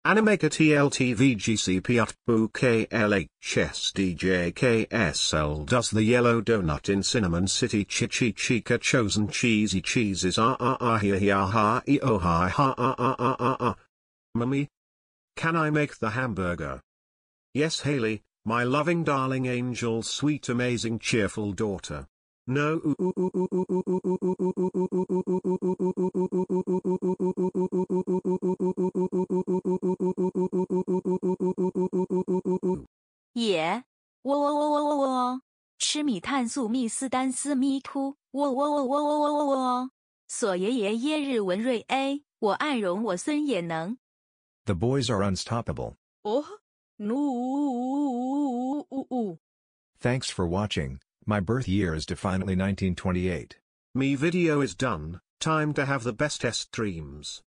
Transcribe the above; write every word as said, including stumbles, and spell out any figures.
Animaker T L T V G C P Utbu K L H S D J K S L does the yellow donut in Cinnamon City Chichi Chica chosen cheesy cheeses ah ah ah here here ha e oh hi ha ah ah ah ah ah. Mummy? Can I make the hamburger? Yes Haley, my loving darling angel sweet amazing cheerful daughter. No. 也，喔喔喔喔喔喔，吃米碳素密斯丹斯咪突，喔喔喔喔喔喔喔喔。索爷爷耶日文瑞 A， 我爱容我孙也能。 The boys are unstoppable. Oh, no. Thanks for watching. My birth year is definitely nineteen twenty-eight. Me video is done, time to have the best streams.